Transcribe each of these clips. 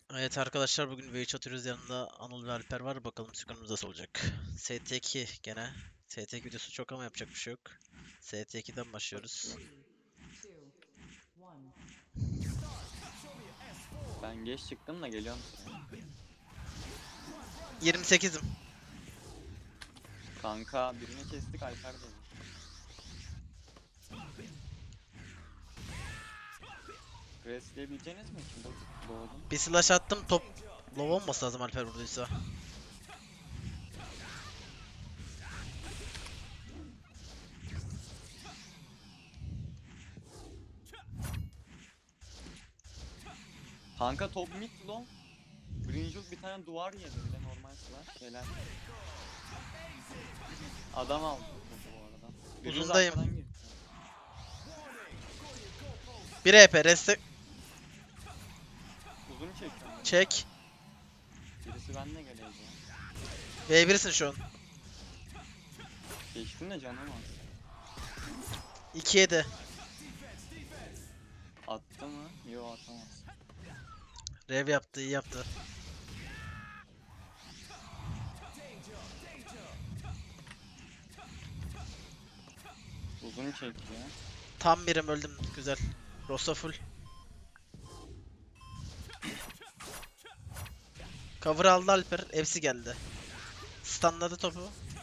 Evet arkadaşlar, bugün Wage atıyoruz, yanında Anıl ve Alper var. Bakalım skorumuz nasıl olacak. ST2 gene. ST2 videosu çok ama yapacak bir şey yok. ST2'den başlıyoruz. Ben geç çıktım da geliyorum sana. 28'im. Kanka birini kestik Alper dedi. Restleyebileceğiniz mi şimdi? Doğdum. Bir slash attım, top low olması lazım Alper vurduysa. Kanka top mid long. Brinjul bir tane duvar yedi bile normal slash. Helal. Adam aldı topu bu arada. Biriniz Uzundayım. arkadan girdi. 1 EP reste Uzun çekiyorum. çek. Birisi benimle geleceği. V1'sin şu an. Geçtim de canım az. 2-7. Attı mı? Yo atamaz. Rev yaptı, iyi yaptı. Uzun çekiyor. Tam birim, öldüm, güzel. Rosa full. Cover aldı Alper, hepsi geldi. Stunladı topu.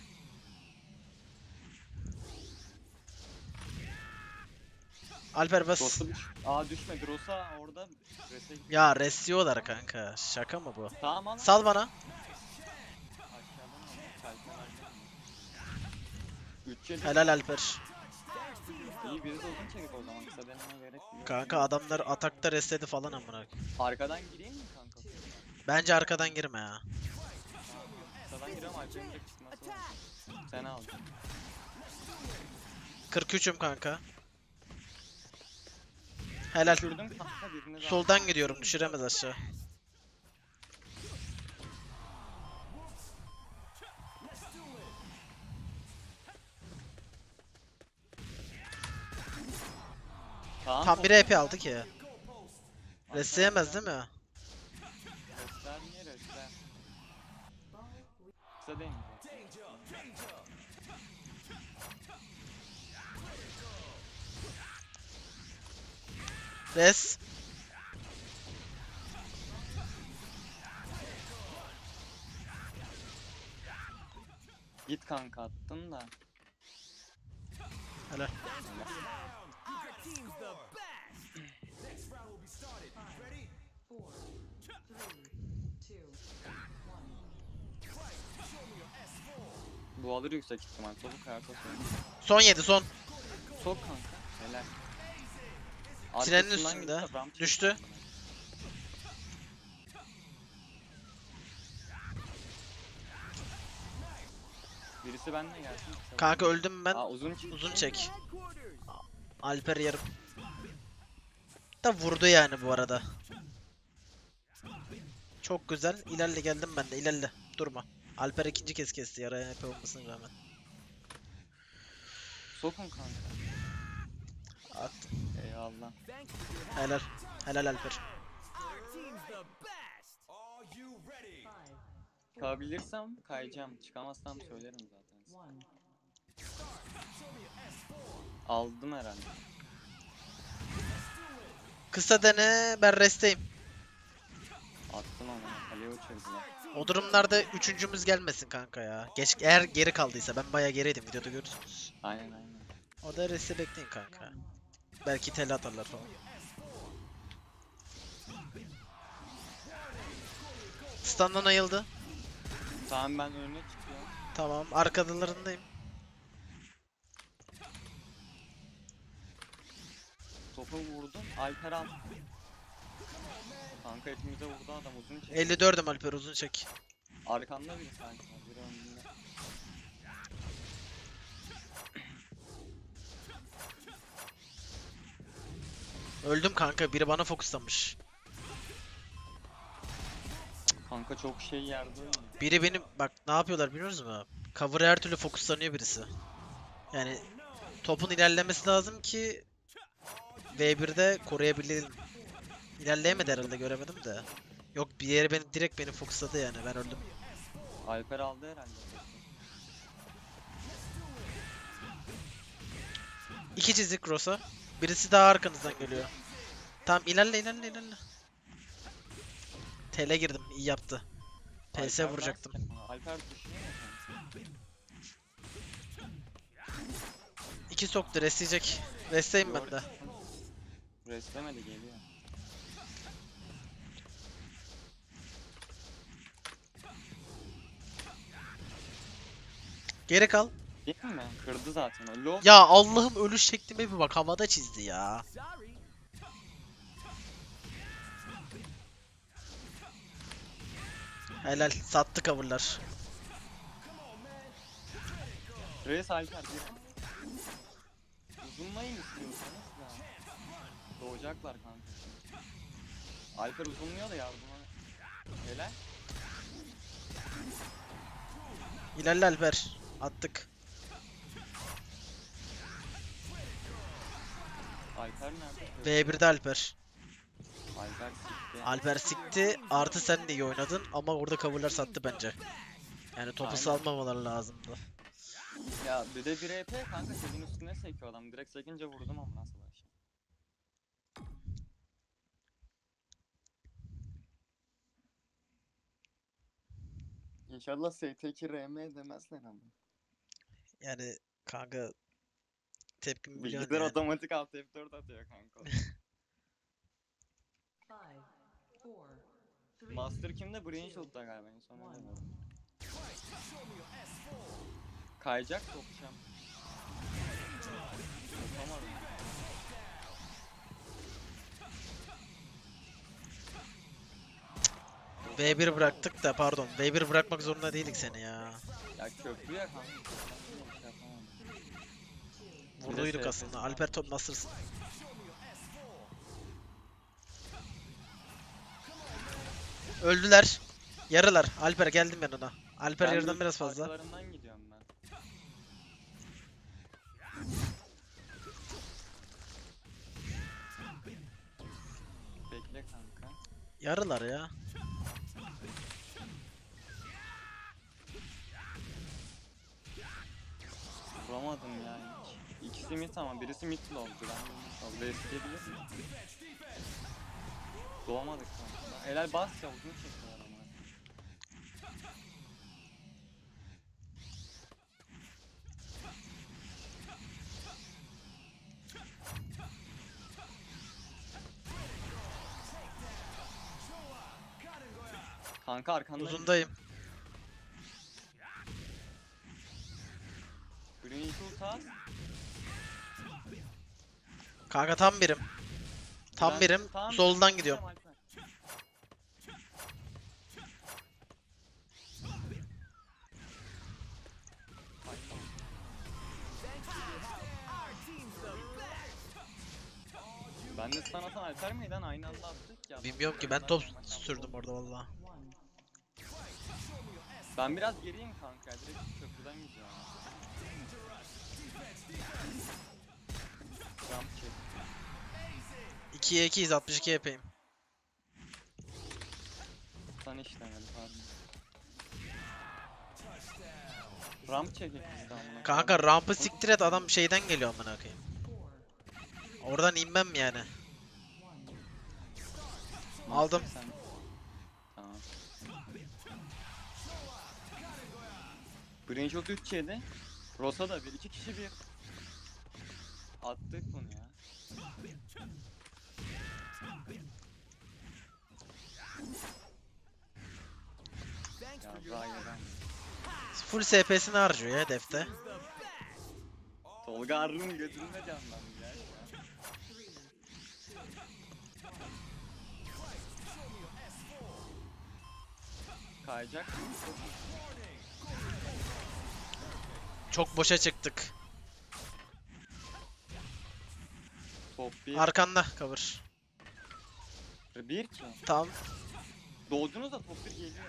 Alper bas. Rosa düşmedi. Rosa orada rese gitti. Ya restiyorlar kanka. Şaka mı bu? Tamam al. Sal bana. Aşağıdan al. Kalkan alacağım. 3 yedi. Helal Alper. İyi biri de uzun çekip o zaman kısa denemeye gerek yok. Kanka adamlar atakta restledi falan amına. Arkadan gireyim mi kanka? Bence arkadan girme ya. Kısadan giriyorum Alper'in de çıkması lazım. Sen al. 43'üm kanka. Helal. Düşürdüm kanka birini daha. Soldan gidiyorum, düşüremez aşağı. Tamam, Tam bir EP aldı ki. Restleyemez değil mi? Restler niye restler? Kısa değil mi? Res. Git kanka attın da. Helal. Bu alır yüksek ihtimal. Topu kayar topu. Son 7 son. Sok kanka. Helal. Trenin Arkasından üstünde. gitse ramp Düştü. çekecek. Birisi benimle gelsin. kısa Kanka benimle. öldüm ben. Aa, uzun çıktı. Uzun çek. Alper yarım. Da vurdu yani bu arada. Çok güzel. İlerle, geldim ben de. İlerle. Durma. Alper ikinci kez kesti yaraya EP olmasına rağmen. Sokun kanka. At. Eyvallah. Helal. Helal Alper. Çıkabilirsem kayacağım. Çıkamazsam söylerim zaten. Aldım herhalde. Kısa dene, ben resteyim. Attım ama kaleye uçurdular. O durumlarda üçüncümüz gelmesin kanka ya. Eğer geri kaldıysa, ben bayağı geriydim, videoda görürsünüz. Aynen aynen. O da resti bekleyin kanka. Belki tele atarlar falan. Standan ayıldı. Tamam ben önüne çıkıyorum. Tamam, arkadalarındayım. Topu vurdum. Alper al. Kanka hepimize vurdu adam uzun çek. 54'üm Alper, uzun çek. Arkanda biri sanki var. Biri önünde. Öldüm kanka, biri bana fokuslamış. Kanka çok şey yerde oynuyor. Biri benim, bak ne yapıyorlar biliyor musunuz? Cover'a her türlü fokuslanıyor birisi. Yani topun ilerlemesi lazım ki V1'de koruyabilelim. İlerleyemedi herhalde, göremedim de. Yok, bir yere direkt beni fokusladı yani, ben öldüm. Alper aldı herhalde. İki çizik Rosa. Birisi daha arkanızdan geliyor. Tamam, ilerle ilerle ilerle. Tele girdim, iyi yaptı. PS Alper vuracaktım. nice yapma. Alper düşünüyor mu kanka? İki soktu, restleyecek. Restleyim ben Yok. de. Restlemedi, geliyor. Geri kal. Değil mi? Kırdı zaten o. Low. Ya Allah'ım, ölüş şeklime bir bak, havada çizdi ya. Helal, sattı coverlar. Reis Alper bir. Uzunlayın istiyorsanız da. Doğacaklar kanka şimdi. Alper uzunluyor da yardıma. Helal. İlerle Alper. Attık. Alper nerede? V1'de Alper. Alper sikti. Alper sikti. Artı sen de iyi oynadın ama orada coverlar sattı bence. Yani topu Aynen. salmamaları lazımdı. Ya bir de bir EP kanka senin üstüne sekiyor adam. Direkt sekince vurdum ama nasıl başım. İnşallah ST2 RM demezler ama. Yani kanka, tepkimi biliyorsun Bilgisayar yani. otomatik alt F4 atıyor kanka. Master kimde? Brainshot'da galiba en son öyle dedim. Kayacak sokacağım. Yapamadım. V1 bıraktık da, pardon. V1 bırakmak zorunda değildik seni ya. Ya köprü ya kanka. Bir şey yapamadım. Vurduyduk SP aslında. var. Alper top nasılsın? Öldüler. Yarılar. Alper geldim ben ona. Alper Ben yarıdan de biraz fazla. arkalarından gidiyorum ben. Bekle kanka. Yarılar ya. Vuramadım ya hiç. İkisi mid ama birisi mid oldu. Ben de mid oldu. Besleyebilir mi? Doğamadık kanka. Helal bas ya, uzun çekiyor ama. Kanka arkandayım. Uzundayım. Green Shoot az. Kanka tam birim. Tam Ben- birim. Tamam, Soldan ben gidiyorum. Alper. Ben de stun atan Alper miydi lan? Aynı anda attık ya. Bilmiyorum ki, ben top sürdüm orada valla. Ben biraz geriyim kanka. Direkt köprüden gidiyorum. Jump çek. 2'ye 2'yiz, 62 yapayım. Stun işlemeli pardon. Ramp çek işte amına. Kanka rampı siktir et, adam şeyden geliyor amına koyayım. Oradan inmem yani. Aldım. Sen... Tamam. Green Shot 3 yedi. Rosa da bir. 2 kişi bir. Attık bunu ya. Ya daha yedim. Full SP'sini harcıyor ya hedefte. Tolga Arrun götünde canlandı ya. Kayacak mı? Çok boşa çıktık. Top 1. Arkanda cover. Bir ki. Tamam. Doğdunuz da top 1 geliyor.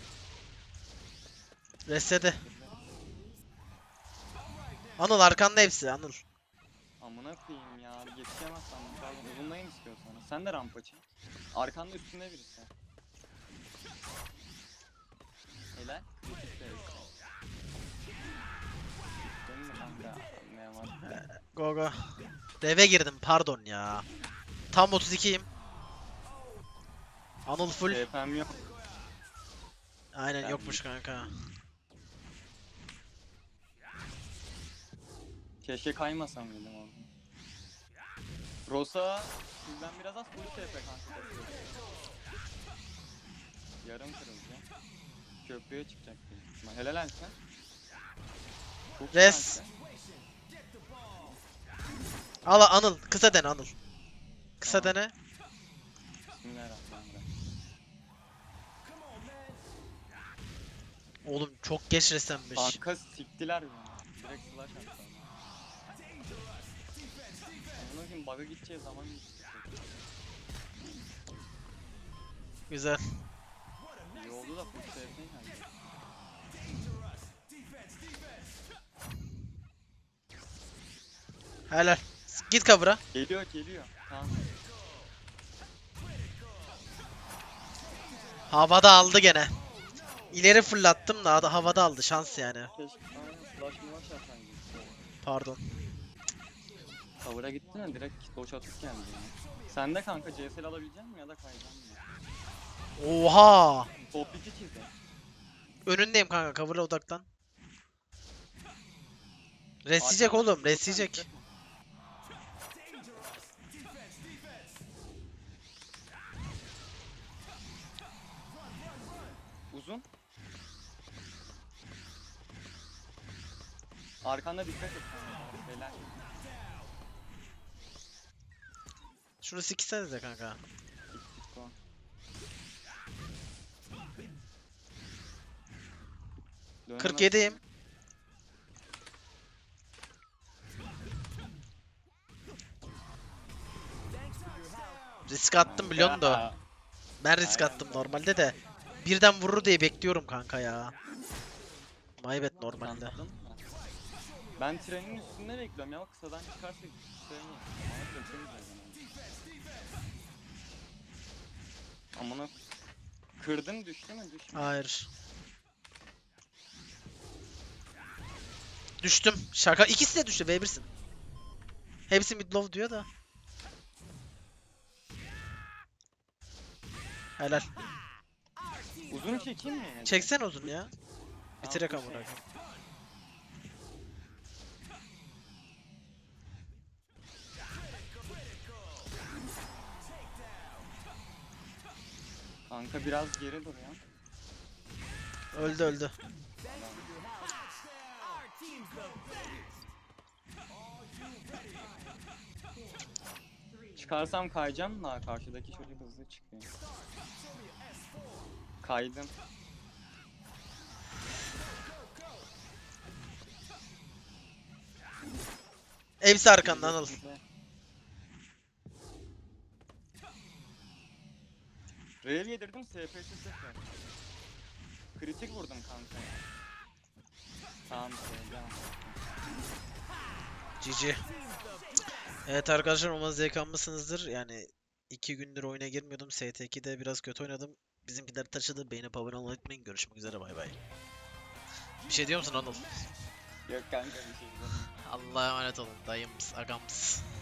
Resede. Anıl arkanda hepsi, Anıl. Amına koyayım ya. Yetişemezsem pardon uzunlayın istiyorsan. Sen de rampa çek. Arkanda üstünde birisi. Helal. Değil mi kanka? Anlayamadım. Go go. Deve girdim pardon ya. Tam 32'yim. Anıl full. TP'm yok. Aynen Ben yokmuş kanka. Keşke kaymasam mıydım orada. Rosa sizden biraz az full TP kanka. Yarım kırıldı. Köprüye çıkacak büyük ihtimal. Helal Alper. Çok iyi Res. Alper. Al Anıl. Kısa dene Anıl. Kısa Tamam. dene. Bismillahirrahmanirrahim. Oğlum çok geç reslenmiş. Kanka siktiler beni. Direkt slash attı. Amına koyayım bug'a gideceği zaman gitti. Güzel. İyi oldu da full TP geldi. Helal. Git cover'a. Geliyor geliyor. Tamam. Havada aldı gene. İleri fırlattım da havada aldı şans yani. Keşke aynen slash mulash yapsan gitti. Pardon. Cover'a gittin ya direkt doç atıp geldi yani. Sen de kanka CSL alabilecek misin ya da kayacaksın mı? Oha. Top 2 çizdi. Önündeyim kanka cover'a odaklan. Resleyecek oğlum resleyecek. Uzun. Arkanda dikkat et kanka. Beyler. Şunu siksenize kanka. Gittik o. Dönemez. 47'yim. Risk attım biliyorsun da. Ya, Ben risk aynen. attım normalde de. Birden vurur diye bekliyorum kanka ya. Maybet normalde. anladın mı? Ben trenin üstünde bekliyorum ya ama kısadan çıkarsa treni. Bana kötü amına kırdın düştü mü düştü. Hayır. Düştüm. Şaka. İkisi de düştü. V1'sin. Hepsi midlow diyor da. Helal. Uzun çekeyim mi? yine de? Çeksen uzun ya. Bitirek Tamam, amına şey. koyayım. Kanka biraz geri dur ya. Öldü öldü. Çıkarsam kayacağım da karşıdaki çocuk hızlı çıkıyor. Kaydım. Hepsi arkandan Anıl. Rail yedirdim SP'si sıfır. Kritik vurdum kanka ya. Tamam söyleyeceğim. GG. Evet arkadaşlar umarım zevk almışsınızdır. Yani 2 gündür oyuna girmiyordum. ST2'de biraz kötü oynadım. Bizimkiler taşıdı. Beğenip abone olmayı unutmayın. Görüşmek üzere bay bay. Bir şey diyor musun Anıl? Yok kanka bir şey diyeceğim. Allah'a emanet olun dayımız, agamız.